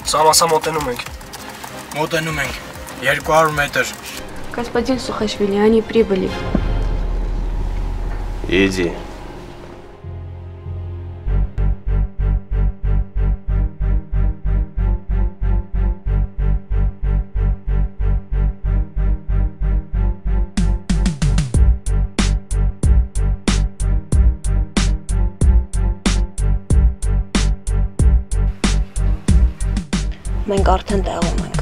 Սամասա մոտենում ենք։ Մոտենում ենք, 200 մետր։ Господин Сухашвили, они прибыли. Иди. Մենք արդեն տեղում ենք։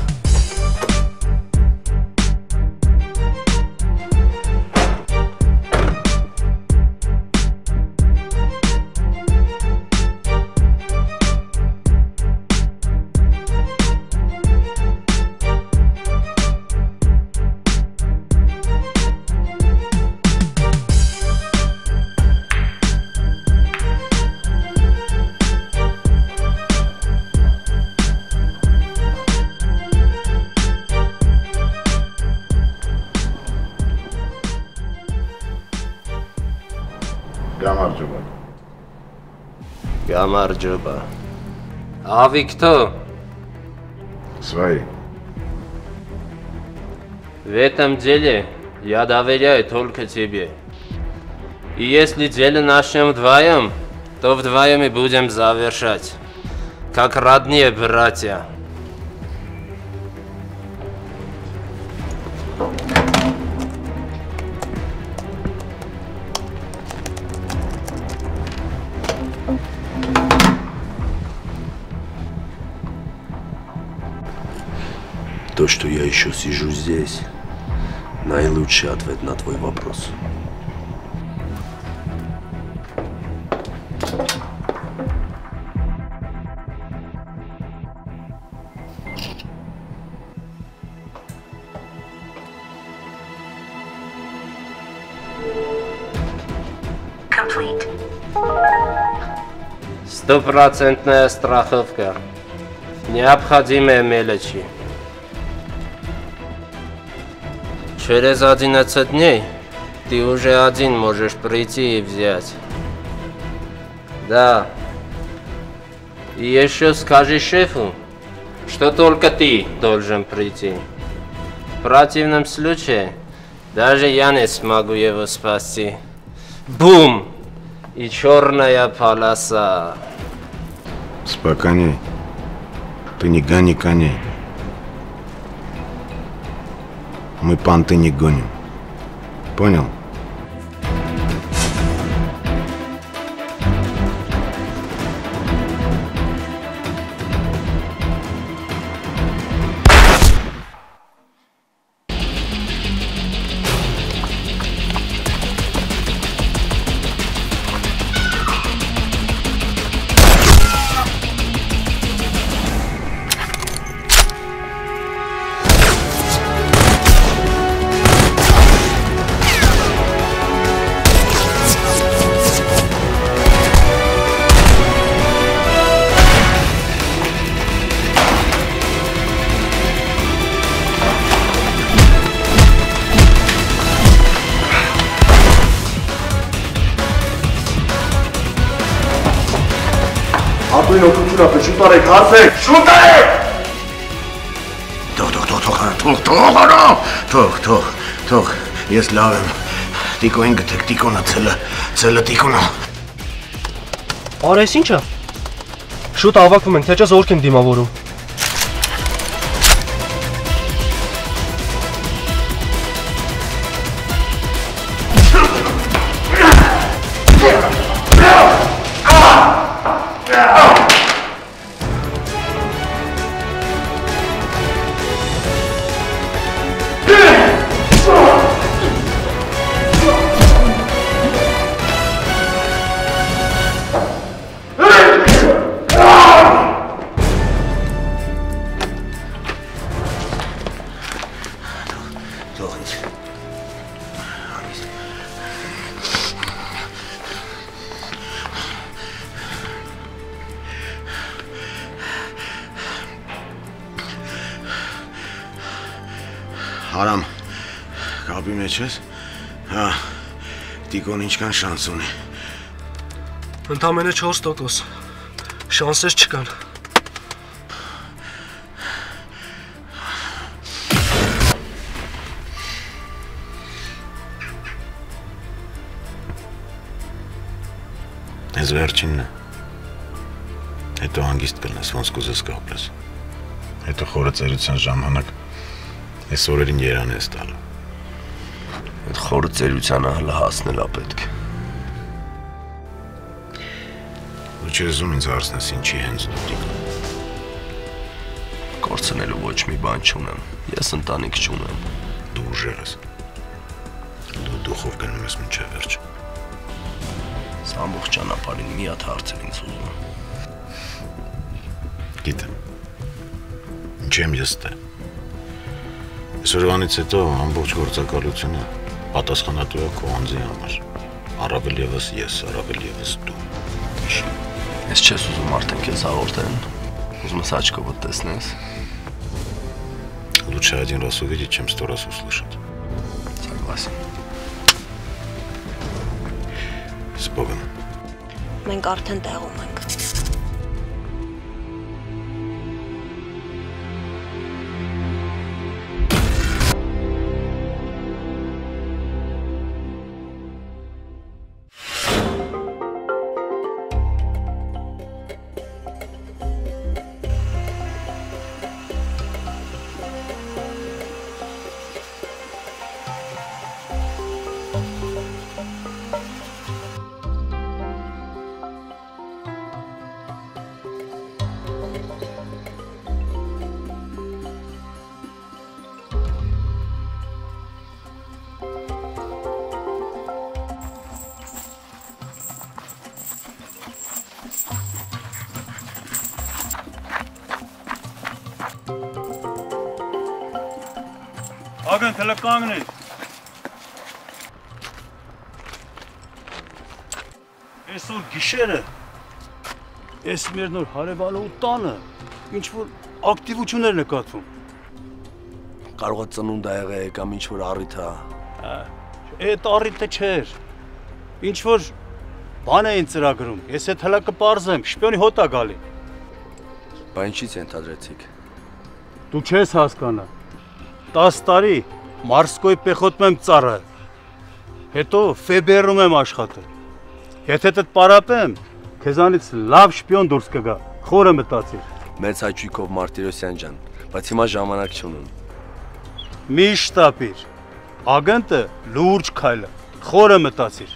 Гамарджоба. А вы кто? Свои. В этом деле я доверяю только тебе. И если дело начнем вдвоем, то вдвоем и будем завершать. Как родные братья. То, что я еще сижу здесь, наилучший ответ на твой вопрос. Стопроцентная страховка. Необходимые мелочи. Через 11 дней ты уже один можешь прийти и взять. Да. И еще скажи шефу, что только ты должен прийти. В противном случае даже я не смогу его спасти. Бум! И черная полоса. Спокойней. Ты не гони коней. Мы понты не гоним. Понял? Շուտ արեք, հարցեք, շուտ արեք! Թող, ես լավ եմ, տիկոին գտեք, տիկոնա, ծելը տիկոնա։ Արես ինչա, շուտ ավակվում ենք, թե չէ զորք ենք դիմավորում։ Հարամ, կապի մեջ ես, հա, տիկոն ինչքան շանս ունի։ Ընդամենը 4%, շանսեր չկան։ Այս վերջինն է։ Հետո հանգիստ կլնես, ոնց կուզես կապրես։ Հետո խորը ծերության ժամանակ այս օրերին երան ես տալու։ Այդ խորը ծերությանը հլը հասնելա պետք։ Ու չես ուզում ինձ հարցնես ինչի հենց դուտիկ։ Կորցնելու ոչ մի բան չունեմ, ես ընտանիք չունեմ։ Դու ուժեղ ես։ Դու դուխով գնում ես մինչև վերջ։ Սա ամբողջ ճանապարհին մի հատ հարց էր ինձ ուզում։ Գիտեմ։ Ինչ եմ ես տե։ Այսօրվանից հետո ամբողջ գործակալությունը պատասխանատու է քո անձի համար։ Առավել ևս ես, առավել ևս դու։ Ես չես ուզում արդեն քեզ հաղորդեն։ Ուզում ես աչքովդ տեսնես։ Лучше один раз увидеть, чем 100 раз услышать. Согласен. С Богом. Մենք արդեն տեղում ենք։ Ագն թելեկանգնի։ Այսօր գիշերը այս մեր նոր հարևանը ու տանը ինչ-որ ակտիվություն էր նկատվում։ Կարող է ծնունդ ա եղել կամ ինչ-որ առիթ ա։ Այդ առիթը չէր։ Ինչ-որ բան էին ծրագրում։ Ես այդ հլա կպարզեմ, շպիոնի հոտ ա գալի։ Բա ինչից ենթադրեցիք։ Դու չես հասկանա։ 10 տարի Մարսկոյի պեխոտում եմ ծառայել։ Հետո Ֆեբերում եմ աշխատել։ Եթե դդ պարապեմ, քեզանից լավ շպիոն դուրս կգա։ Խորը մտածիր։ Մեծ հաճույքով Մարտիրոսյան ջան, բայց հիմա ժամանակ չունեմ։ Մի շտապիր։ Ագենտը լուրջ քայլ է։ Խորը մտածիր։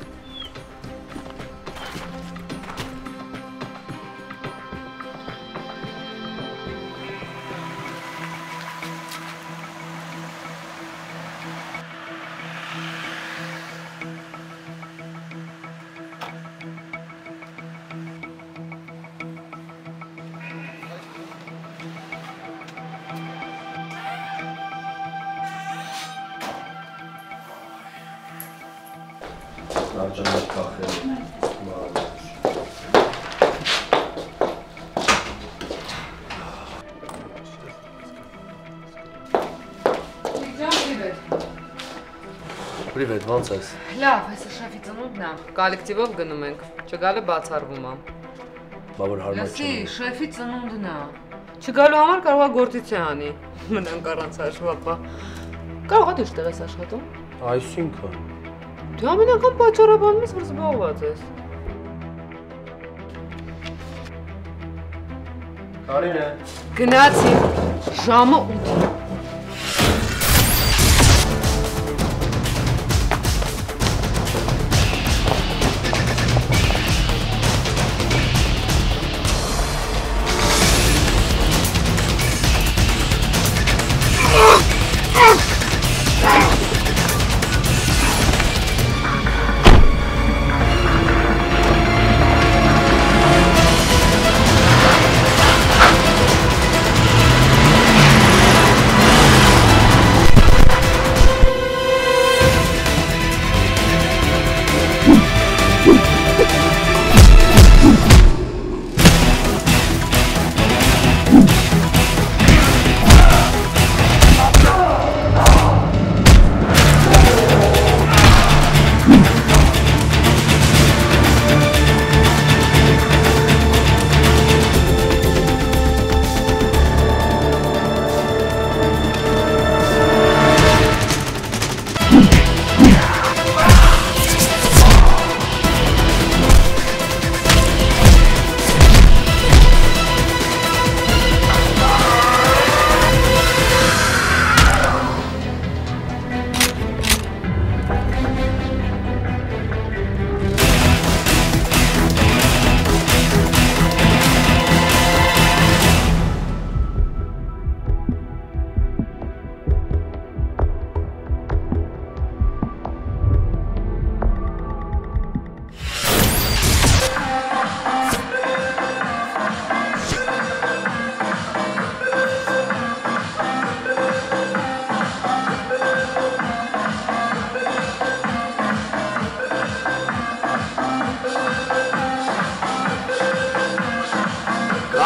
Պրիվետ, ոնց ես։ Լավ, այսօր շեֆի ծնունդն է։ Կոլեկտիվով գնում ենք։ Չգալը բացառվում է։ Բա որ հարմար Լսի, շեֆի ծնունդն է։ Չգալու համար կարող է գործիցիա անի։ Մնանք առանց հաշվապա։ Կարող է դու շտեղ ես աշխատում։ Այսինքն։ Դու ամեն անգամ պատճառաբանում ես, որ զբաղված ես։ Կարինե։ Գնացի։ Ժամը 8-ին։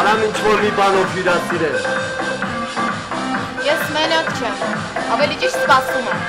Կարամ ինչ-որ մի բանով հյուրասիրել։ Ես մենակ չեմ, ավելի ճիշտ սպասում եմ։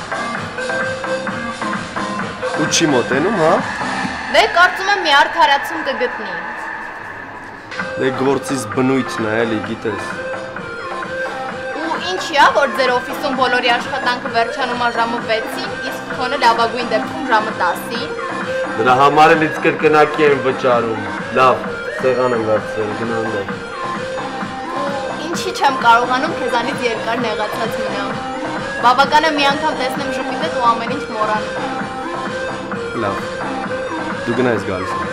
Ու չի մոտենում, հա? Դե կարծում եմ մի արդարացում կգտնի։ Դե գործից բնույթն է, էլի գիտես։ Ու ինչի՞ա, որ ձեր օֆիսում բոլորի աշխատանքը վերջանում է ժամը 6-ին, իսկ քոնը լավագույն դեպքում ժամը 10-ին։ Դրա համար էլ ինձ կրկնակի եմ վճարում։ Լավ, սեղան եմ վերցրել, գնանք։ Ինչի չեմ կարողանում քեզանից երկար նեղացած մնամ։ Բավական է մի անգամ տեսնեմ ժպիտդ ու ամեն ինչ մոռանում եմ։ Լավ, դու գնա ես գալիս եմ։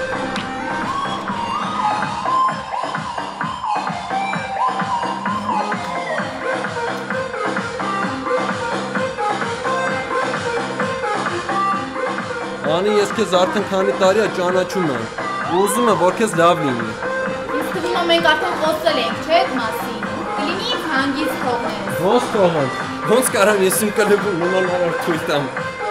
Անի, ես քեզ արդեն քանի տարի է ճանաչում եմ, ու ուզում եմ, որ քեզ լավ լինի։ Ինձ թվում է մենք արդեն խոսել ենք, չէ՞ այդ մասին։ Կլինի ինձ հանգիստ թողնես։ Ոնց թողեմ։ Ոնց կարամ ես իմ կլուբում նմանարար թույլ տամ։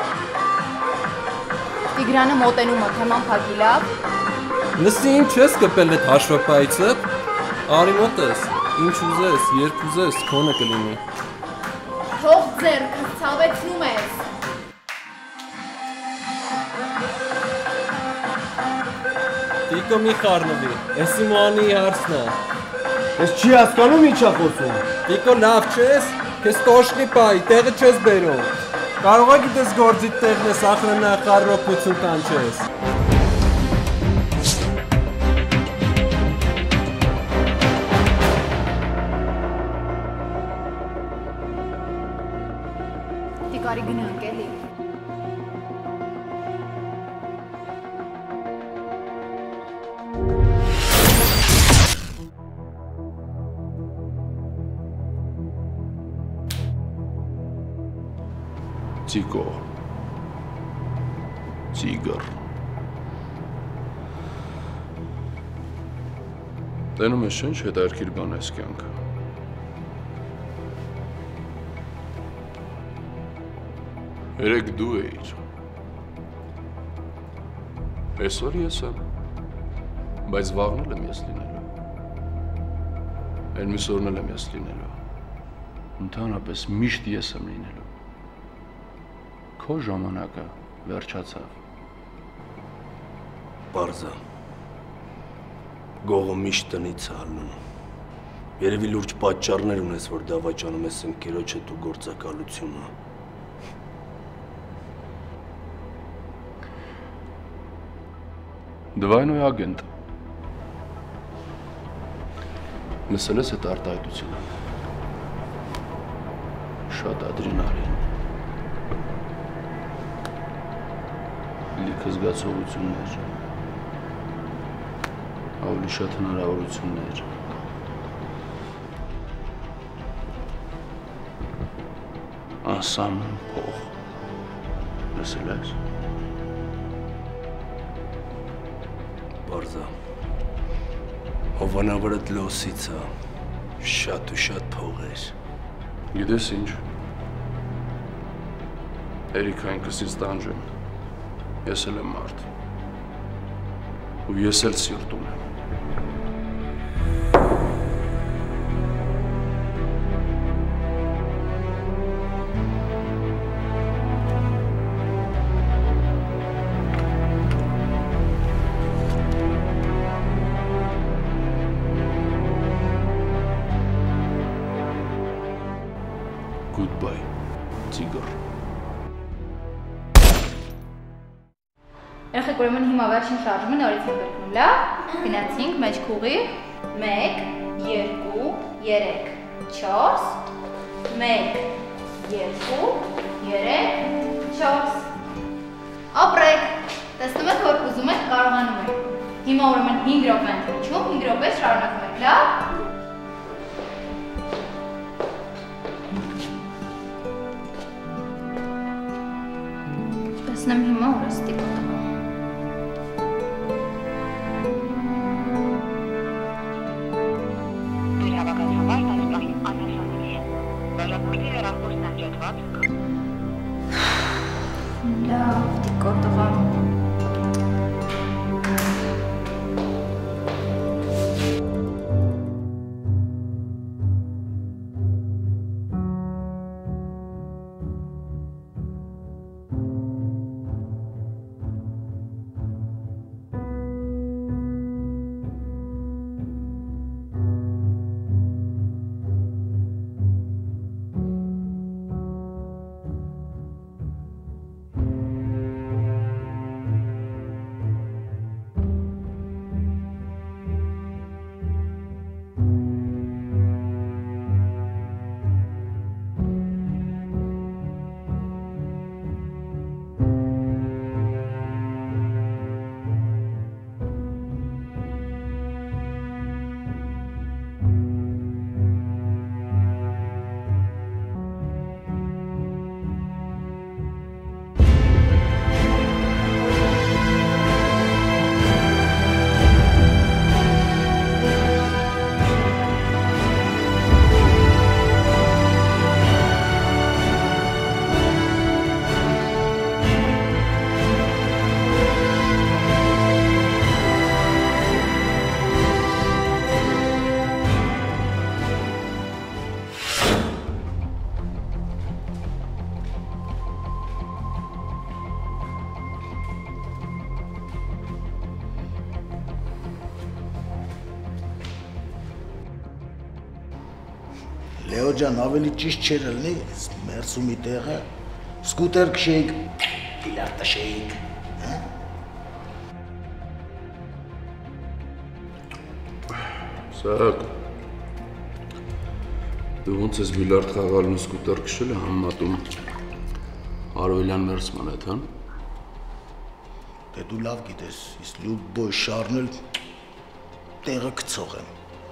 Տիգրանը մոտենում է, թեման փակի լավ։ Լսի, ինչ ես կպել այդ հաշվապայիցը։ Արի մոտես, ինչ ուզես, երբ ուզես, քոնը կլինի։ Թող ձեռքս ցավեցնում ես։ Տիկո մի խառնվի, ես իմ Անիի հարցն է։ Ես չի հասկանում ինչ է խոսում։ Տիկո լավ չես, քեզ տոշնի պայի, տեղը չես բերում։ Կարող է գիտես գործիդ տեղն ես, ախրենա խառնոքություն կանչես։ Տիկարի գնանք էլի։ Ծիկո, ծիգր։ Տենում ես ինչ հետարքիր բան ես կյանքը։ Երեք դու էիր։ Այսօր ես եմ, բայց վաղն եմ ես լինելու։ Էլ մյուսօրն եմ ես լինելու։ Ընդհանրապես միշտ ես եմ լինելու։ Քո ժամանակը վերջացավ։ Պարզա։ Գողը միշտ տնից է հալնում։ Երևի լուրջ պատճառներ ունես, որ դավաճանում ես ընկերոջդ ու գործակալությունը։ Դվայնոյ ագենտ։ Լսել ես այդ արտահայտությունը։ Շատ ադրենալին։ Լիքը զգացողություններ, ավելի շատ հնարավորություններ, անսահման փող, լսել ես։ Պարզա, հովանավորդ լոսից է, շատ ու շատ փող էր։ Գիտես ինչ, Էրիկա ինքսից տանջեմ, ես էլ եմ մարդ, ու ես էլ սիրտ ունեմ։ Goodbye, Tigr. Երեխեք ուրեմն հիմա վերջին շարժումը նորից ենք կրկնում, լավ? Գնացինք մեջ քուղի 1, 2, 3, 4 1, 2, 3, 4 Ապրեք, տեսնում եք, որ ուզում եք կարողանում եք։ Հիմա ուրեմն 5 րոպե ենք միջում, 5 րոպե շարունակում ենք, լավ? Տեսնեմ հիմա ուր ես տիկո տղա։ Լավ, տիկո տղա։ Լեո ջան, ավելի ճիշտ չէր լինի մերսումի տեղը սկուտեր քշեիք, բիլարդ տշեիք, հա? Սարակ, դու ոնց ես բիլարդ խաղալն ու սկուտեր քշելը համատում Արոյլյան մերսման հետ, հա? Դե դու լավ գիտես, իսկ լյուբոյ շարնել տեղը կցող եմ։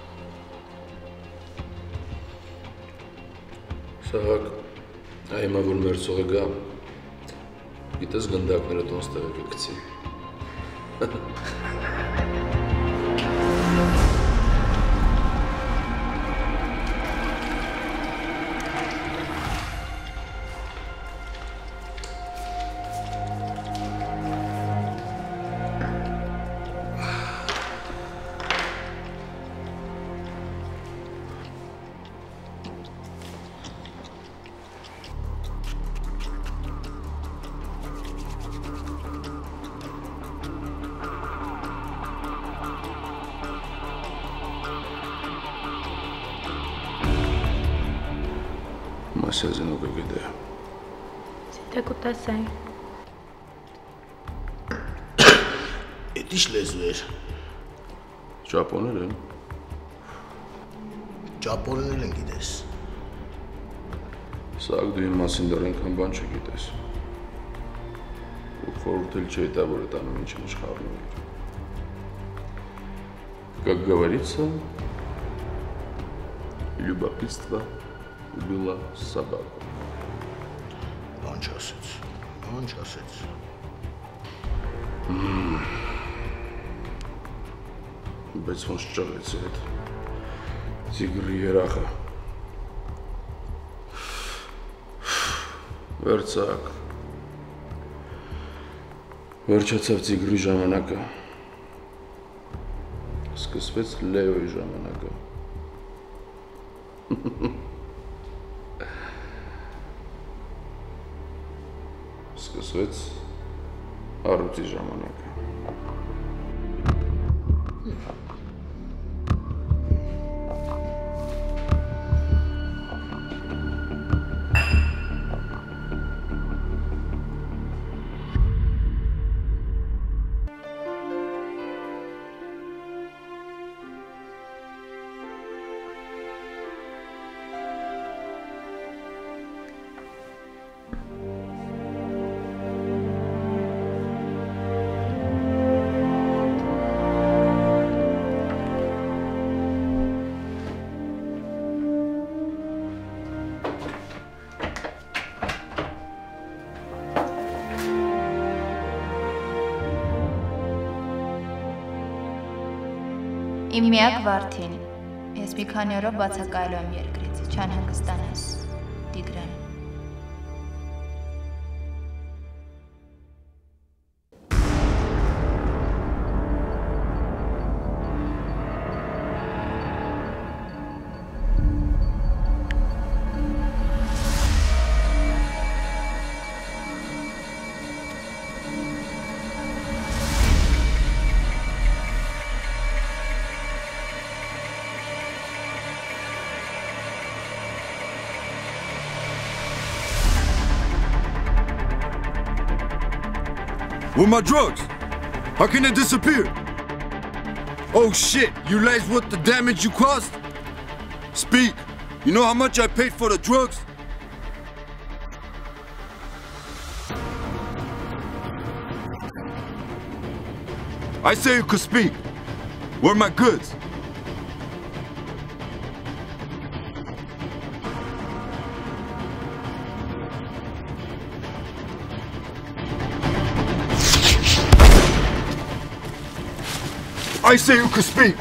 Սահակ, այմա որ մերսողը գա, գիտես գնդակները տոնց տեղը կկցի։ Մասյազին ու կգետե։ Սիտե կուտասային։ Էդ ինչ լեզու էր։ Ճապոներ են։ Ճապոներել են գիտես։ Սաղ դու իմ մասին դար ենքան բան չգիտես։ Ու խորհուրդ էլ չէի տա, որ էտ անում ինչ աշխարհում էր։ Как говорится, любопытство убило собаку. Բան չասեց։ Բայց ոնց ճաղեց այդ տիգրի երախը։ Վերցակ։ Վերջացավ տիգրի ժամանակը։ Սկսվեց Լեոյի ժամանակը։ Սկսվեց Արութի ժամանակը։ Իմ միակ վարդին, ես մի քանի օրով բացակայելու եմ երկրից, չանհանգստանաս, Տիգրան։ With my drugs? How can they disappear? Oh shit, you realize what the damage you caused? Speak. You know how much I paid for the drugs? I say you could speak. Where are my goods? I say you could speak.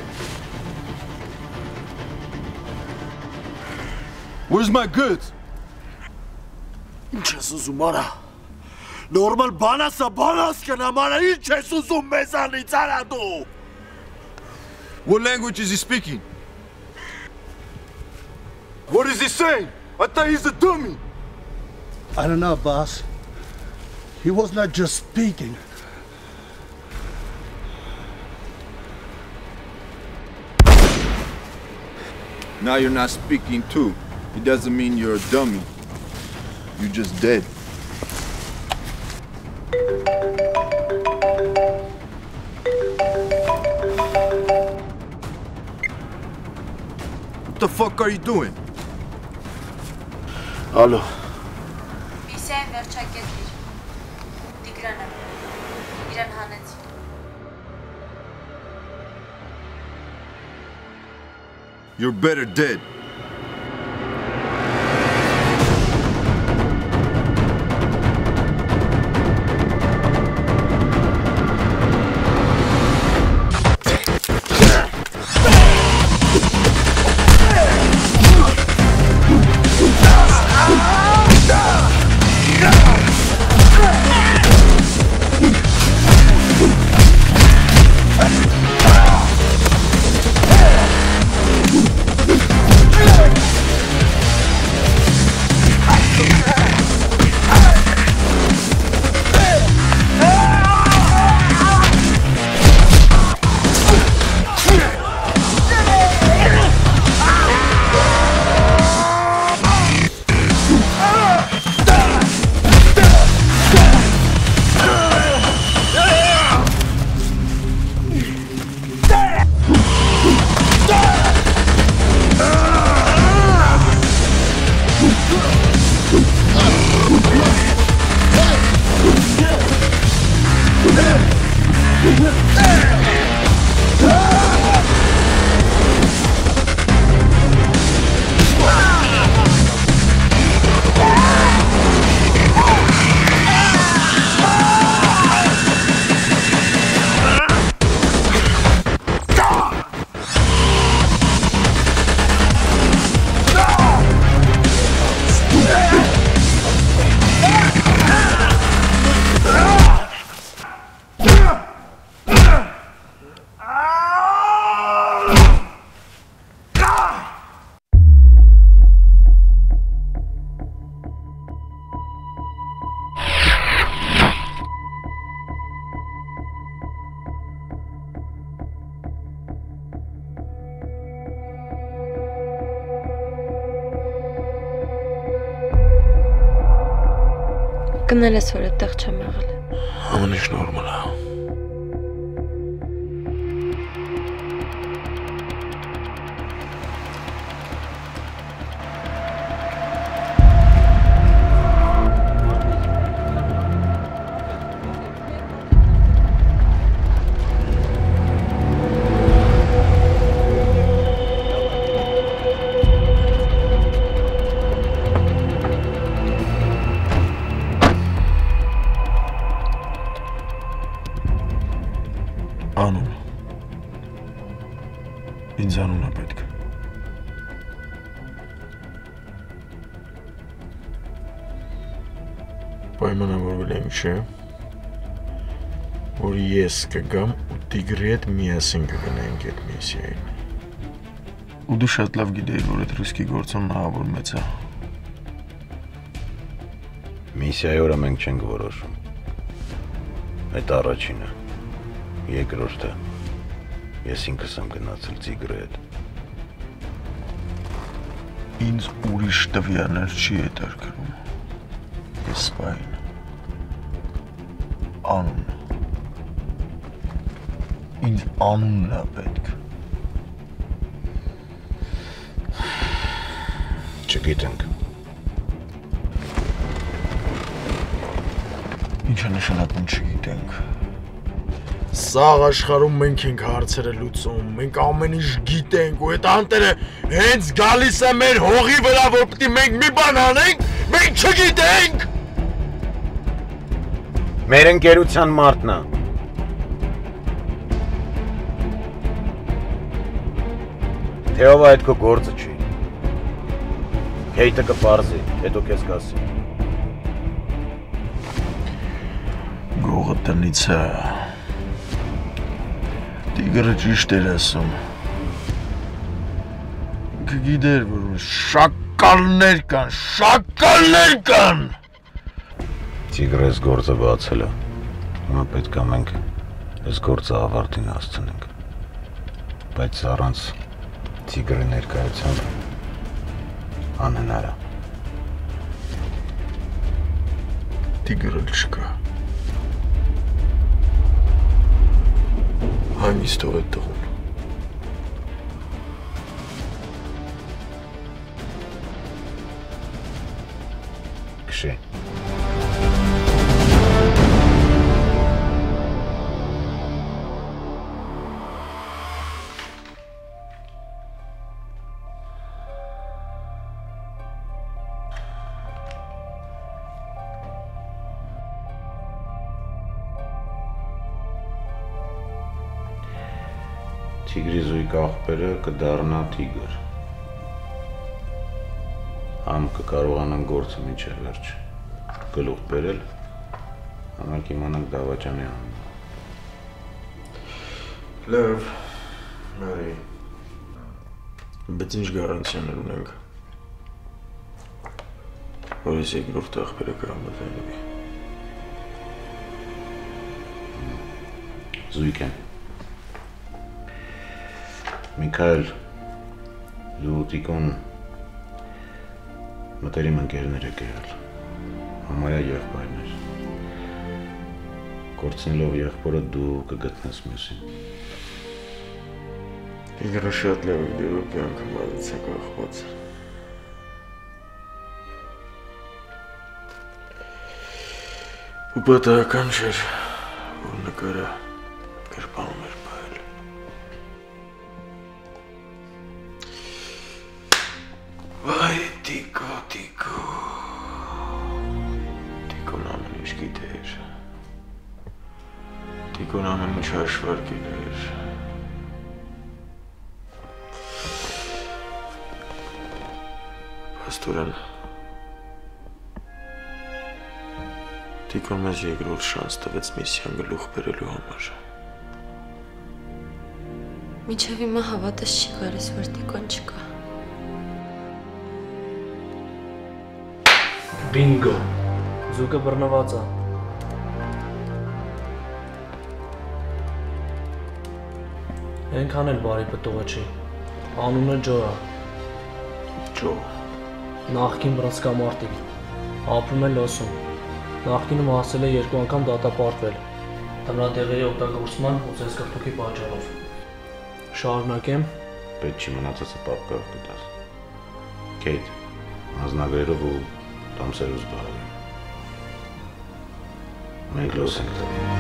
Where's my goods? Ինչ ես ուզում արա։ Նորմալ բանասա բանաս կնամ արա, ինչ ես ուզում մեզանից արա դու։ What language is he speaking? What is he saying? I thought he's a dummy. I don't know, boss. He was not just speaking. Now you're not speaking too. It doesn't mean you're a dummy. You're just dead. What the fuck are you doing? Ալո, Միսիան վերջակետիր։ Տիգրանը։ Իրան հանեցին։ You're better dead. Կնել ես, որ այդտեղ չեմ եղել։ ամեն ինչ նորմալ է։ Անուն։ Ինձ անուն է պետք։ Պայմանավորվել եմ չէ, որ ես կգամ ու Տիգրի հետ միասին կգնայինք այդ միսիային։ Ու դու շատ լավ գիտեիր, որ այդ ռուսկի գործոնն ահավոր մեծ է։ Միսիայի օրը մենք չենք որոշում։ Այդ առաջինը։ Երկրորդը ես ինքս եմ գնացել Տիգրի հետ։ Ինձ ուրիշ տվյալներ չի հետաքրքրում։ Ես սպային։ Անուն։ Ինձ անունն է պետք։ Չգիտենք։ Ինչ է նշանակում չգիտենք։ Սաղ աշխարհում մենք ենք հարցերը լուծում, մենք ամեն ինչ գիտենք ու այդ անտերը հենց գալիս է մեր հողի վրա, որ պիտի մենք մի բան անենք, մենք չգիտենք։ Մեր ընկերության մարդն է։ Թե ով այդ քո գործը չի։ Քեյթը կպարզի, հետո քեզ կասի։ Գողը տնից է։ Տիգրը ճիշտ էր ասում։ Գիտեր, որ շակալներ կան։ Տիգրը այս գործը բացել է։ Հիմա պետք է մենք այս գործը ավարտին հասցնենք։ Բայց առանց Տիգրի ներկայությամբ Անհնար է։ Տիգրը չկա։ Հանգիստ թող այդ տղուն։ Քշի։ Տիգրի զույգ աղբերը կդառնա տիգր։ Համ կկարողանան գործը մինչև վերջ գլուխ բերել, համար կիմանանք դավաճանի անունը։ Լավ, Մարի, բայց ինչ գարանտիաներ ունենք, որ ես երկրորդ աղբերը կհամաձայնվի։ Զույգ են։ Միքայել, դու Տիկոն մտերիմ ընկերներ եք եղել, համարյա եղբայրներ։ Կորցնելով եղբորը դու կգտնես մյուսին։ Տիգրը շատ լավ է դերով կյանքը մազից է կախված։ Ու պատահական չէր, որ նկարը գրպանում էր պահել։ Վայ, Տիկո, Տիկո, Տիկոն ամեն ինչ գիտեր, Տիկոն ամեն ինչ հաշվարկել էր, Պաստորեն, Տիկոն մեզ երկրորդ շանս տվեց միսիան գլուխ բերելու համար։ Մինչև հիմա հավատս չի գալիս, որ Տիկոն չկա։ Բինգո, զուգը բռնված է։ Ենքան էլ բարի պտուղը չի, անունը Ջո է։ Ջո։ Նախկին բռնցքամարտիկ, ապրում է Լոսում, նախկինում հասել է 2 անգամ դատապարտվել, տնատեղերի օգտագործման ու ծեսկրտուքի պատճառով։ Շարունակեմ։ Պետք չի մնացածը պապկավ կտաս։ Քեյթ, անձնագրերով ու տամսերով զբաղվում։ Մենք լոս ենք տվել։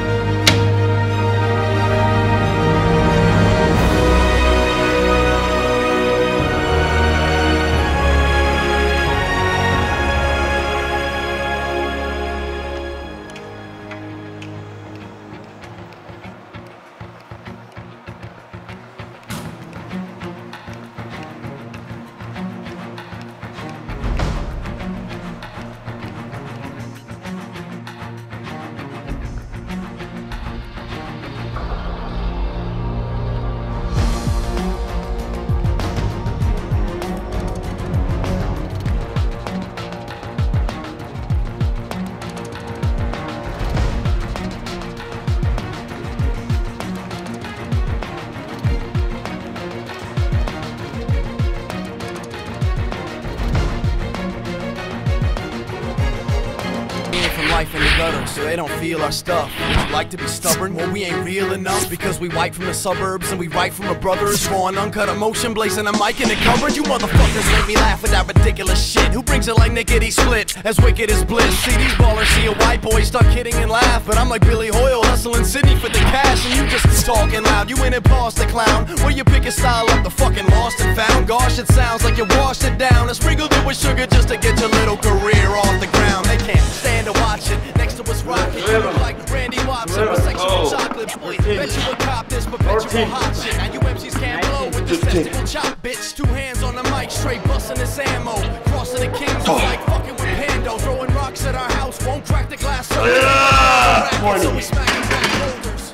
Life in the gutter, so they don't feel our stuff. Like to be stubborn, well we ain't real enough because we white from the suburbs and we write from our brothers. Raw and uncut emotion, blazing a mic in the cupboard. You motherfuckers make me laugh with that ridiculous shit. Who brings it like nickety split, as wicked as bliss? See these ballers, see a white boy start kidding and laugh, but I'm like Billy Hoyle hustling Sydney for the cash, and you just talking loud. You in it past the clown, where you pick a style up the fucking lost and found. Gosh, it sounds like you washed it down and sprinkled it with sugar just to get your little career off the ground. They can't stand to watch it. Next to us rocking, you look like Randy Watson with sexual chocolate. Boy, bet you would cop this perpetual hot shit. Now you MCs can't blow with this festival chop, bitch. 2 hands on the mic, straight busting this ammo. Crossing the kings, like fucking with Pando. Throwing rocks at our house, won't crack the glass. So we smacking back boulders.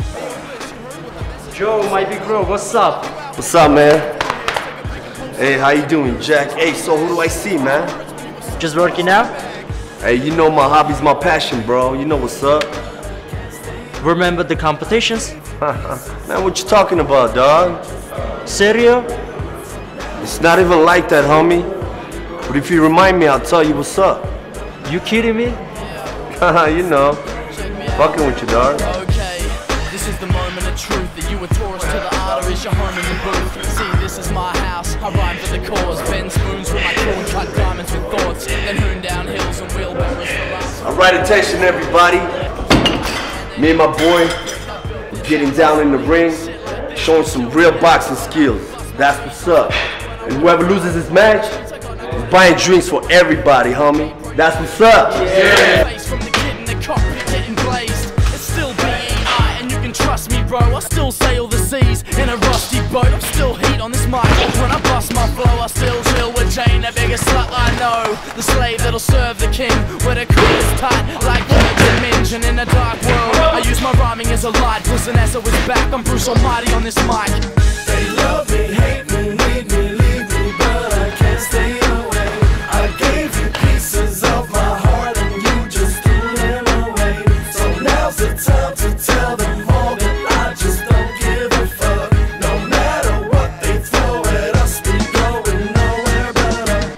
Joe, my big bro, what's up? What's up, man? Hey, how you doing, Jack? Hey, so who do I see, man? Just working out? Hey, you know my hobby's my passion, bro. You know what's up. Remember the competitions? Man, what you talking about, dog? Serio? It's not even like that, homie. But if you remind me, I'll tell you what's up. You kidding me? You know, fucking with you, dog. Okay, this is the moment of truth that you were tourist to the arteries, your home in the booth. See, this is my house, I rhyme for the cause. Bend spoons with my corn, cut diamonds with thoughts. Then hoon down hills and wheelbarrows for us. Alright, attention everybody. Me and my boy, we're getting down in the ring, showing some real boxing skills. That's what's up. And whoever loses this match is buying drinks for everybody, homie. That's what's up. Yeah. From the kid in the cockpit getting blazed. It's still BEI and you can trust me, bro. I still sail the seas in a rusty boat. I'm still heat on this mic. When I bust my flow, I still chill with Jane, the biggest slut I know. The slave that'll serve the king, where the crew is tight like Virgin Minge. And in a dark world, I use my rhyming as a light. Listen, as I was back, I'm Bruce Almighty on this mic. They love me, hate me, need me, leave me, but I can't stay away. I gave you pieces of my heart and you just threw them away. So now's the time to tell them all that I just don't give a fuck. No matter what they throw at us, we going nowhere but up.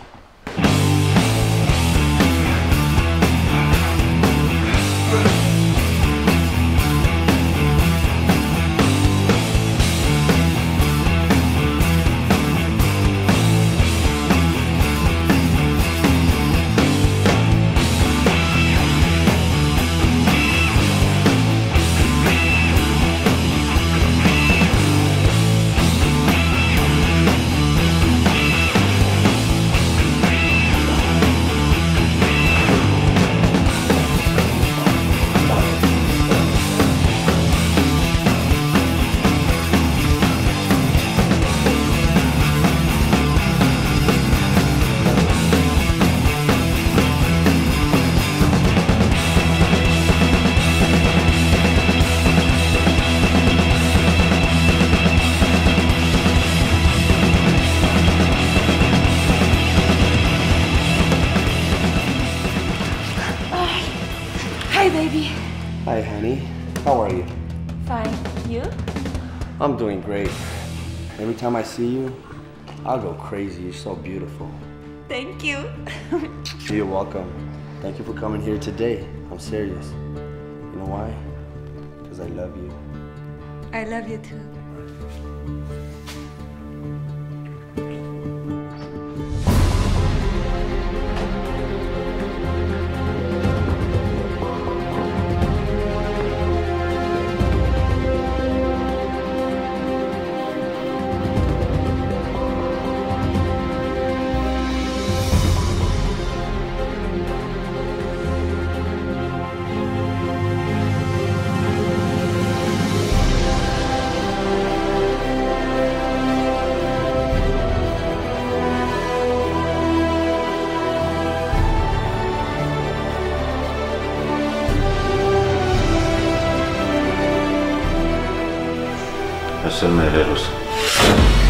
Hi, baby. Hi, honey. How are you? Fine. You? I'm doing great. Every time I see you, I'll go crazy. You're so beautiful. Thank you. You're welcome. Thank you for coming here today. I'm serious. You know why? Because I love you. I love you too. Ես էլ մեր հերոս։